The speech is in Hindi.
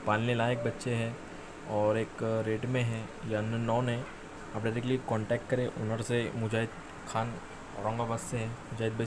पालने लायक बच्चे हैं और एक रेट में है या अननोन है, आप डायरेक्टली कांटेक्ट करें ओनर से। मुजाहिद खान औरंगाबाद से है। मुजाहिद भाई